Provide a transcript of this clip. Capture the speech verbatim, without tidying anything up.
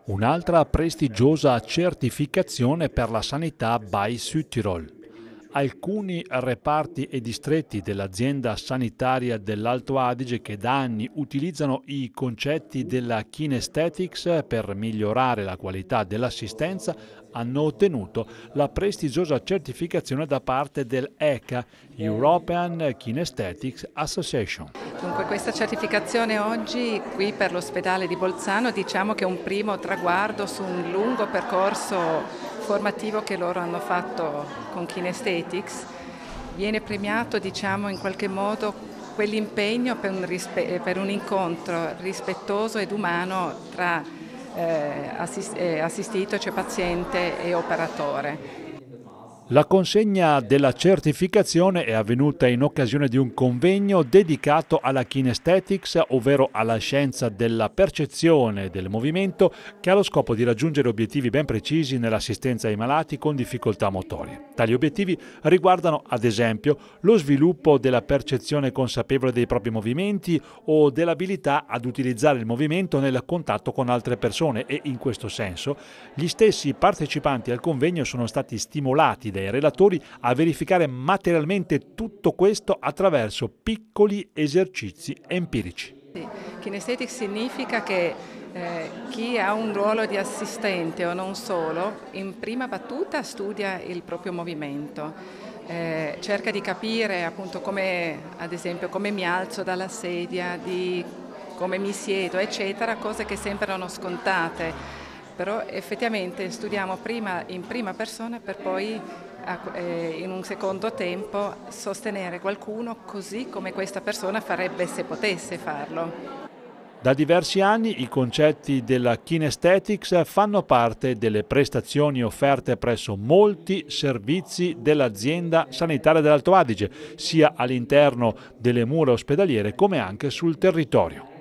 Un'altra prestigiosa certificazione per la sanità by Südtirol. Alcuni reparti e distretti dell'azienda sanitaria dell'Alto Adige, che da anni utilizzano i concetti della Kinesthetics per migliorare la qualità dell'assistenza, hanno ottenuto la prestigiosa certificazione da parte del E C A, European Kinesthetics Association. Dunque, questa certificazione oggi qui per l'ospedale di Bolzano diciamo che è un primo traguardo su un lungo percorso formativo che loro hanno fatto con Kinesthetics. Viene premiato, diciamo, in qualche modo quell'impegno per un, rispe- per un incontro rispettoso ed umano tra eh, assist- eh, assistito, cioè paziente, e operatore. La consegna della certificazione è avvenuta in occasione di un convegno dedicato alla kinesthetics, ovvero alla scienza della percezione del movimento, che ha lo scopo di raggiungere obiettivi ben precisi nell'assistenza ai malati con difficoltà motorie. Tali obiettivi riguardano, ad esempio, lo sviluppo della percezione consapevole dei propri movimenti o dell'abilità ad utilizzare il movimento nel contatto con altre persone e, in questo senso, gli stessi partecipanti al convegno sono stati stimolati dai relatori a verificare materialmente tutto questo attraverso piccoli esercizi empirici. Sì. Kinesthetics significa che eh, chi ha un ruolo di assistente o non solo, in prima battuta studia il proprio movimento, eh, cerca di capire appunto come, ad esempio, come mi alzo dalla sedia, di come mi siedo, eccetera, cose che sembrano scontate. Però effettivamente studiamo prima in prima persona per poi in un secondo tempo sostenere qualcuno così come questa persona farebbe se potesse farlo. Da diversi anni i concetti della Kinesthetics fanno parte delle prestazioni offerte presso molti servizi dell'azienda sanitaria dell'Alto Adige, sia all'interno delle mura ospedaliere come anche sul territorio.